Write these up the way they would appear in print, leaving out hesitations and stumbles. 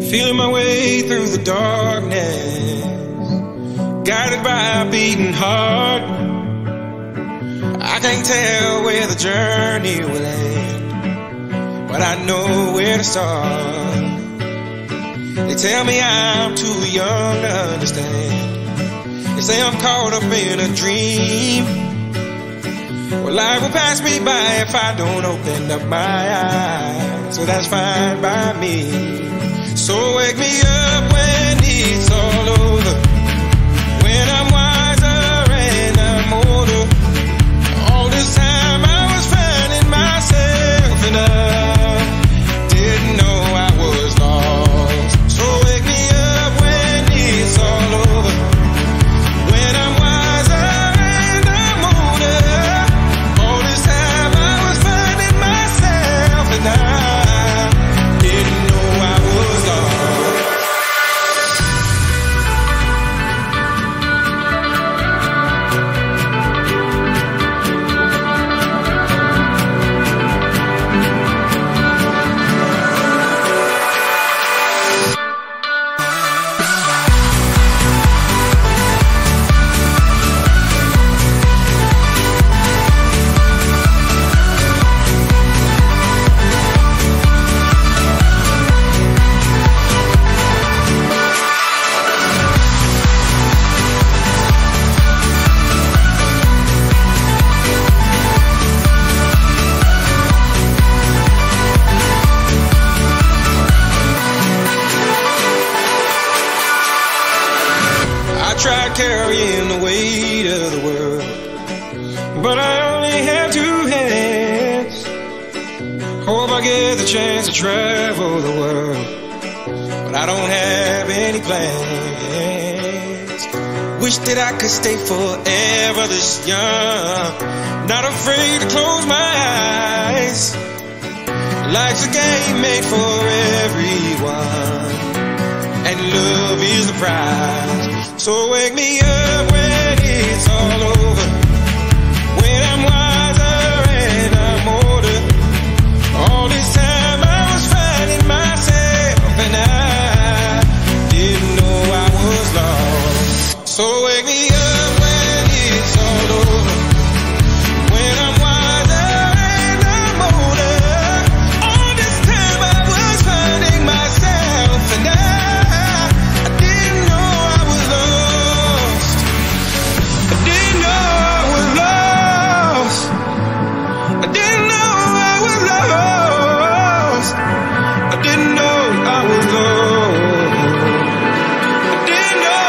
Feeling my way through the darkness, guided by a beating heart. I can't tell where the journey will end, but I know where to start. They tell me I'm too young to understand. They say I'm caught up in a dream. Well, life will pass me by if I don't open up my eyes, so that's fine by me. So wake me up when it's all over, when I'm wiser and I'm older. All this time I was finding myself and I didn't know I was lost. So wake me up when it's all over, when I'm wiser and I'm older. All this time I was finding myself and I didn't know I was lost. Tried carrying the weight of the world, but I only have two hands. Hope I get the chance to travel the world, but I don't have any plans. Wish that I could stay forever this young, not afraid to close my eyes. Life's a game made for everyone, and love is the prize. So wake me up when it's all over, when I'm wiser and I'm older. All this time I was finding myself and I didn't know I was lost. So wake me up when it's all over, when I'm wiser and I'm older. All this time I was finding myself and I didn't know I was lost. I didn't know I was lost. I didn't know I was lost. I didn't know I was lost. I didn't know.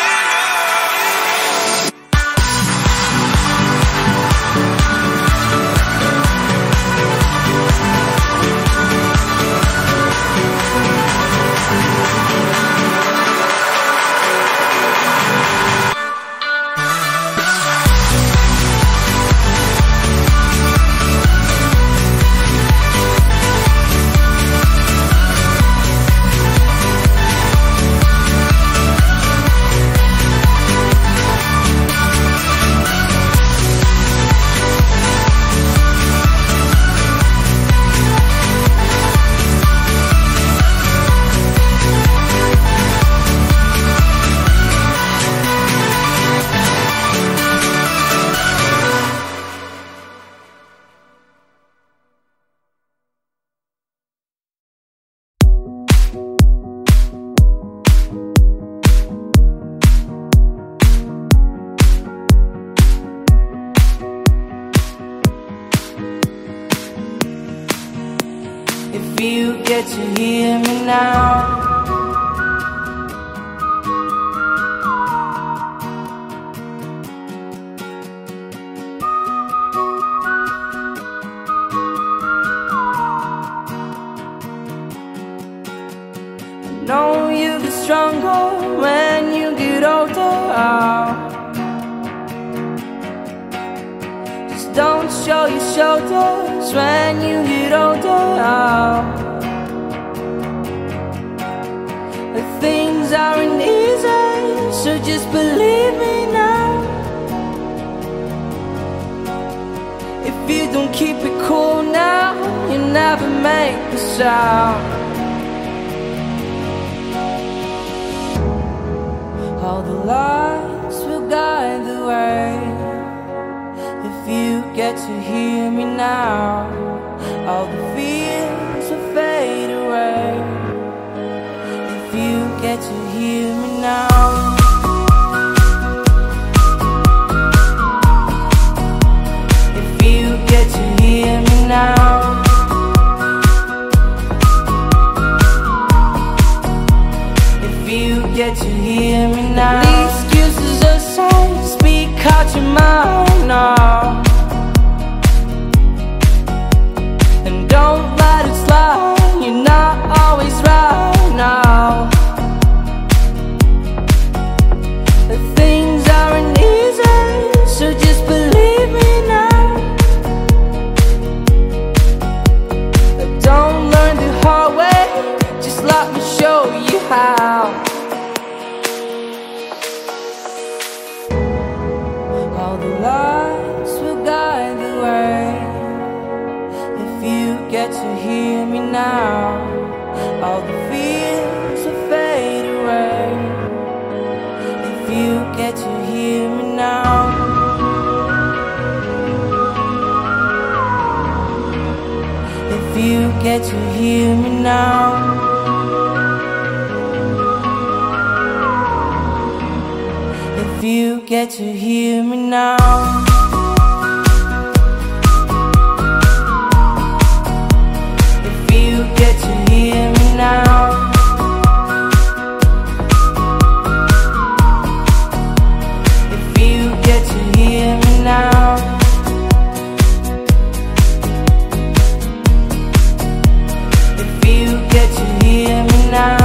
If you get to hear me now, I know you get stronger when you get older. Just don't show your shoulders when you get older. Things aren't easy, so just believe me now. If you don't keep it cool now, you never make a sound. lights will guide the way. If you get to hear me now, all the fears will fade away. If you get to hear me now. If you get to hear me now. Get to hear me now. The excuses aside, speak out your mind now. And don't let it slide, you're not always right now. The things aren't easy, so just believe me now. But don't learn the hard way, just let me show you how. Lights will guide the way. If you get to hear me now, all the fears will fade away. If you get to hear me now. If you get to hear me now. If you get to hear me now. If you get to hear me now. If you get to hear me now. If you get to hear me now.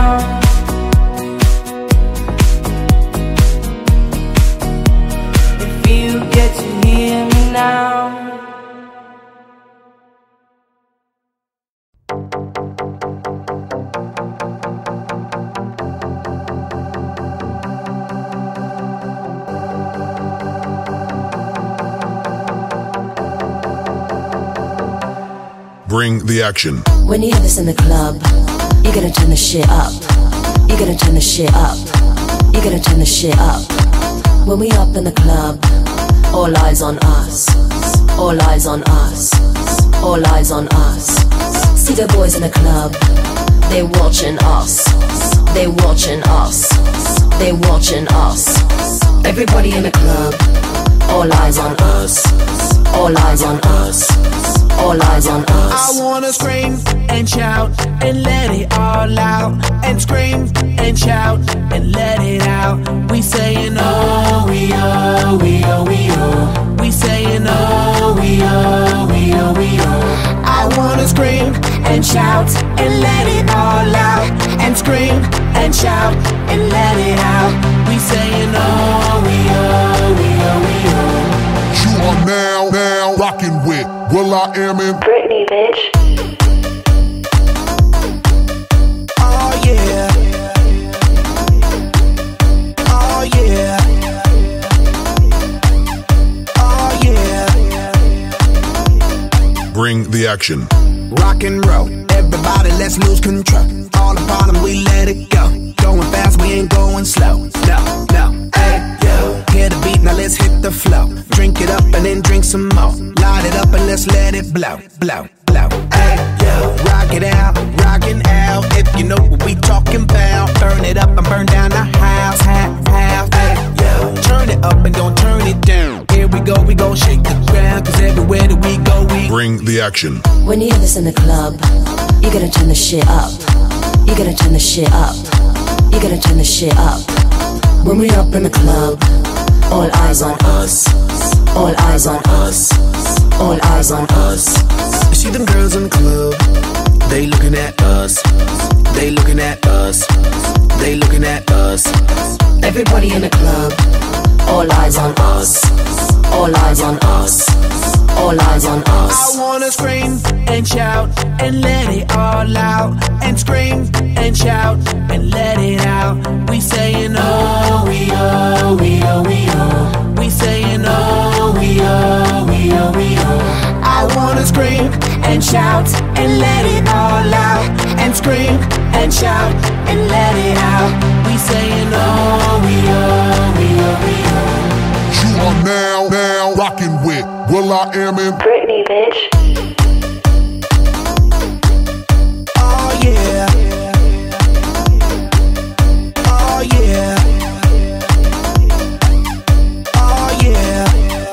Get to hear me now. Bring the action. When you hear this in the club, you're gonna turn the shit up. You're gonna turn the shit up. You're gonna turn the shit up. When we up in the club, all eyes on us. All eyes on us. All eyes on us. See the boys in the club, they watching us. They watching us. They watching us. Everybody in the club, all eyes on us. All eyes on us. All eyes on us. I wanna scream and shout and let it all out. And scream and shout and let it out. We saying oh, we oh, we oh, we oh. We saying oh, we oh, we oh, we oh. I wanna scream and shout and let it all out. And scream and shout and let it out. We saying oh, we oh, we oh, we oh. You are now rocking with i.am in Britney, bitch. Oh yeah. Oh yeah. Oh yeah. Bring the action. Rock and roll, everybody let's lose control. All the problems we let it go. Going fast, we ain't going slow. No, no, hey, yo. Hear the beat, now let's hit the flow. Drink it up and then drink some more. Light it up and let's let it blow, blow, blow. Hey, yo. Rock it out, rockin' out. If you know what we talking about. Burn it up and burn down the house, half, half. Hey, yo. Turn it up and don't turn it down. Here we go shake the ground. Cause everywhere that we go, we bring the action. When you hear this in the club, you're gonna turn the shit up. You're gonna turn the shit up. You're gonna turn the shit up. When we up in the club, all eyes on us. All eyes on us. All eyes on us. See them girls in the club, they looking at us. They looking at us. They looking at us. Everybody in the club, all eyes on us. All eyes on us. All eyes on us. I wanna scream and shout and let it all out. And scream and shout and let it out. We saying oh, we oh, we oh, we oh. We saying oh, we oh, we oh, we oh. I wanna scream and shout and let it all out. And scream and shout and let it out. We saying oh, we oh, we You are now rocking with i.am in Britney, bitch. Oh yeah. Oh yeah. Oh yeah.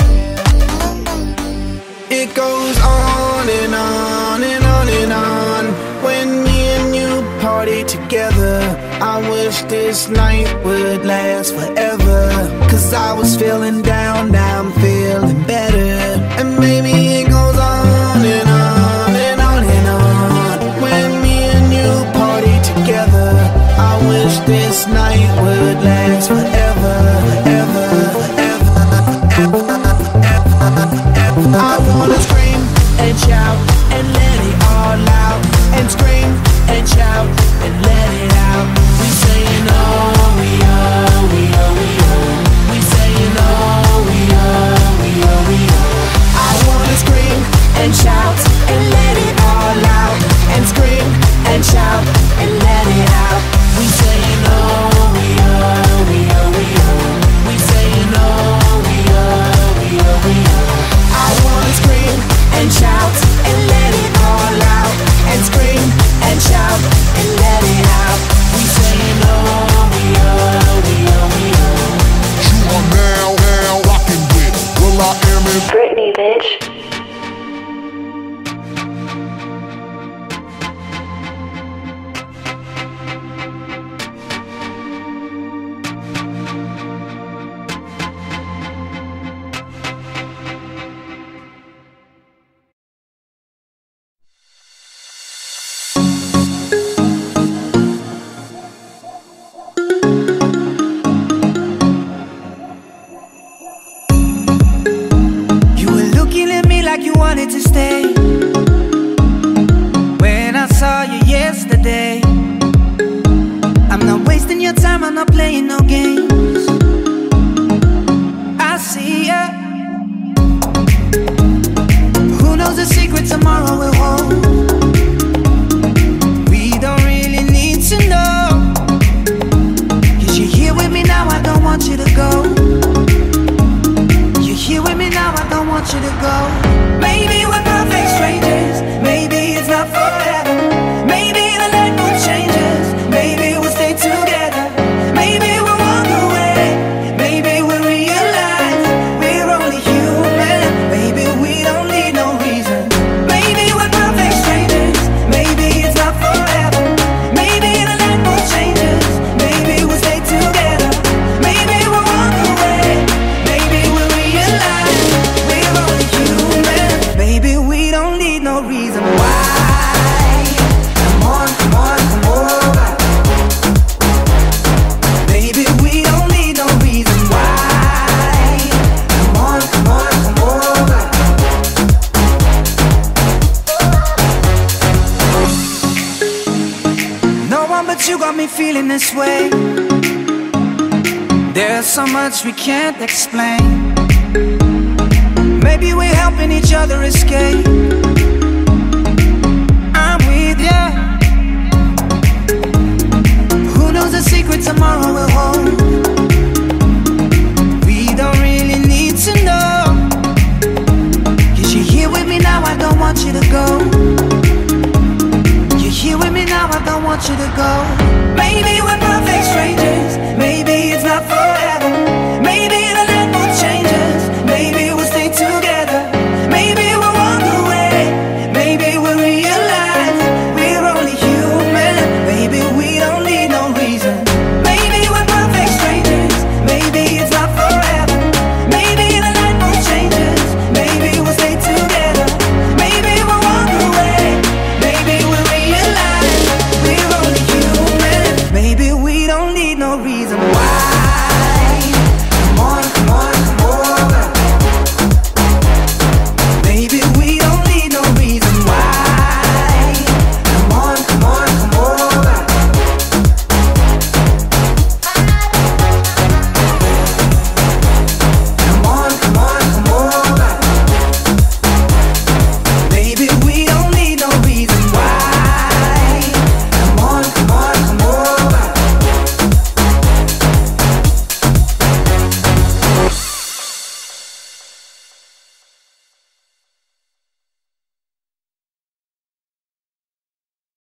It goes on and on and on and on. When me and you party together, I wish this night would last forever. Cause I was feeling down, now I'm feeling better. And maybe it goes on and on and on and on. When me and you party together, I wish this night would last forever, ever, ever, ever, ever, ever. I wanna scream and shout and let it all out. And scream and shout and let it out. We saying oh, we oh, we oh, we oh. We saying oh, we oh, we oh, we oh. I wanna scream and shout and let it all out. And scream and shout and let it out. We saying oh, we oh, we oh, we oh. We saying oh, we oh, we oh, we oh. I wanna scream and shout and let it all out. And scream and shout and let it out. We saying oh, we oh, we oh, we oh. You are now rocking with i.am in Britney, bitch. Wanted to stay when I saw you yesterday. I'm not wasting your time, I'm not playing no games. I see ya. Who knows the secret tomorrow will hold? We don't really need to know. Cause you're here with me now, I don't want you to go. You're here with me now, I don't want you to go. Maybe we're perfect strangers. Maybe it's not forever. Maybe the light will changes. Maybe we'll stay together. Maybe we'll walk away. Maybe we'll realize we're only human. Maybe we don't need no reason. Maybe we're perfect strangers. Maybe it's not forever. Maybe the light will changes. Maybe we'll stay together. Maybe we'll walk away. Maybe we'll realize we're only human. Baby, we don't need no reason why. Come on, come on, come over. Baby, we don't need no reason why. Come on, come on, come over. No one but you got me feeling this way. There's so much we can't explain. Maybe we're helping each other escape. I'm with ya. Who knows the secret tomorrow will hold? We don't really need to know. Cause you're here with me now, I don't want you to go. You're here with me now, I don't want you to go. Maybe we're perfect strangers. Maybe it's not